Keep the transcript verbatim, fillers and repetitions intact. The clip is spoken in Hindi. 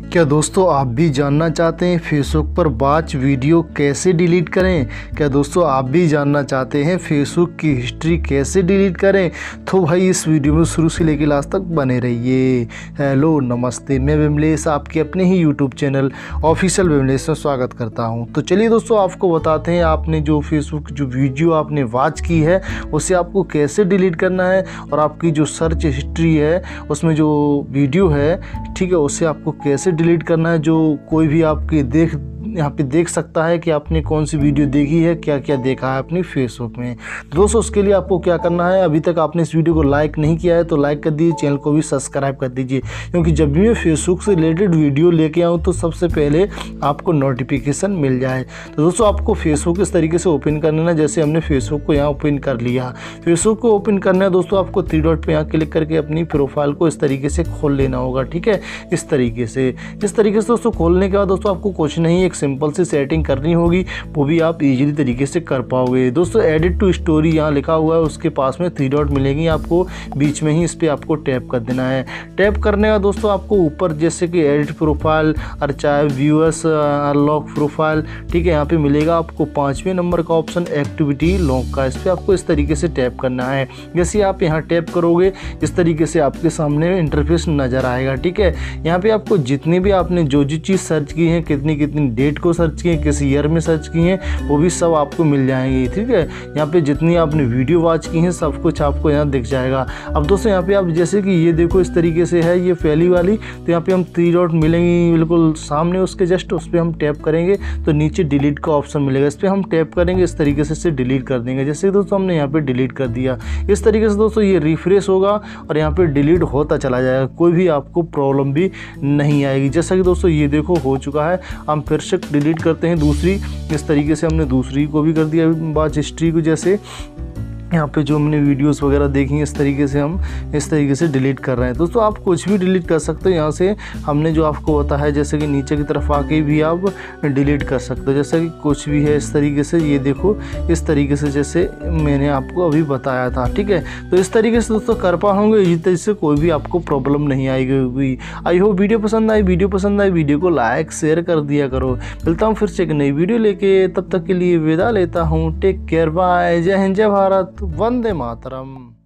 क्या दोस्तों आप भी जानना चाहते हैं फेसबुक पर वॉच वीडियो कैसे डिलीट करें? क्या दोस्तों आप भी जानना चाहते हैं फेसबुक की हिस्ट्री कैसे डिलीट करें? तो भाई इस वीडियो में शुरू से लेकर लास्ट तक बने रहिए। हेलो नमस्ते, मैं विमलेश आपके अपने ही यूट्यूब चैनल ऑफिशियल विमलेश में स्वागत करता हूं। तो चलिए दोस्तों आपको बताते हैं आपने जो फेसबुक जो वीडियो आपने वॉच की है उसे आपको कैसे डिलीट करना है, और आपकी जो सर्च हिस्ट्री है उसमें जो वीडियो है ठीक है उसे आपको कैसे डिलीट करना है। जो कोई भी आपके देख यहाँ पे देख सकता है कि आपने कौन सी वीडियो देखी है, क्या क्या देखा है अपनी फेसबुक में। दोस्तों उसके लिए आपको क्या करना है, अभी तक आपने इस वीडियो को लाइक नहीं किया है तो लाइक कर दीजिए, चैनल को भी सब्सक्राइब कर दीजिए, क्योंकि जब भी मैं फेसबुक से रिलेटेड वीडियो लेके आऊँ तो सबसे पहले आपको नोटिफिकेशन मिल जाए। तो दोस्तों आपको फेसबुक इस तरीके से ओपन करना है, जैसे हमने फेसबुक को यहाँ ओपन कर लिया। फेसबुक को ओपन करना है दोस्तों, आपको थ्री डॉट पे यहाँ क्लिक करके अपनी प्रोफाइल को इस तरीके से खोल लेना होगा। ठीक है, इस तरीके से इस तरीके से दोस्तों खोलने के बाद दोस्तों आपको कुछ नहीं, एक सिंपल सी सेटिंग करनी होगी, वो भी आप इजीली तरीके से कर पाओगे। दोस्तों एडिट टू स्टोरी यहाँ लिखा हुआ है, उसके पास में थ्री डॉट मिलेंगी आपको, बीच में ही इस पर आपको टैप कर देना है। टैप करने का दोस्तों आपको ऊपर जैसे कि edit profile, archive, viewers, unlock profile, ठीक है, यहाँ पे मिलेगा आपको पाँचवें नंबर का ऑप्शन एक्टिविटी लॉक का। इस पर आपको इस तरीके से टैप करना है। जैसे आप यहाँ टैप करोगे इस तरीके से आपके सामने इंटरफेस नज़र आएगा। ठीक है, यहाँ पे आपको जितनी भी आपने जो जो चीज़ सर्च की है, कितनी कितनी डेट को सर्च की है, किस ईयर में सर्च की हैं, वो भी सब आपको मिल जाएंगी। ठीक है, यहाँ पे जितनी आपने वीडियो वॉच की हैं सब कुछ आपको यहाँ दिख जाएगा। अब दोस्तों यहाँ पे आप जैसे कि ये देखो इस तरीके से है ये पहली वाली, तो यहाँ पे हम थ्री डॉट मिलेंगी बिल्कुल सामने उसके जस्ट, उस पर हम टैप करेंगे तो नीचे डिलीट का ऑप्शन मिलेगा, इस पर हम टैप करेंगे, इस तरीके से इसे डिलीट कर देंगे। जैसे दोस्तों हमने यहाँ पे डिलीट कर दिया। इस तरीके से दोस्तों ये रिफ्रेश होगा और यहाँ पे डिलीट होता चला जाएगा, कोई भी आपको प्रॉब्लम भी नहीं आएगी। जैसा कि दोस्तों ये देखो हो चुका है। हम फिर से डिलीट करते हैं दूसरी, इस तरीके से हमने दूसरी को भी कर दिया वॉच हिस्ट्री को। जैसे यहाँ पे जो हमने वीडियोस वगैरह देखी हैं इस तरीके से हम इस तरीके से डिलीट कर रहे हैं। दोस्तों आप कुछ भी डिलीट कर सकते हो यहाँ से, हमने जो आपको बताया है जैसे कि नीचे की तरफ आके भी आप डिलीट कर सकते हो। जैसे कि कुछ भी है इस तरीके से, ये देखो इस तरीके से जैसे मैंने आपको अभी बताया था। ठीक है, तो इस तरीके से दोस्तों कर पाओगे, इस तरीके से कोई भी आपको प्रॉब्लम नहीं आएगी। आई होप वीडियो पसंद आई वीडियो पसंद आई वीडियो को लाइक शेयर कर दिया करो। मिलता हूँ फिर से एक नई वीडियो लेके, तब तक के लिए विदा लेता हूँ। टेक केयर, बाय, जय हिंद, जय भारत, वंदे मातरम।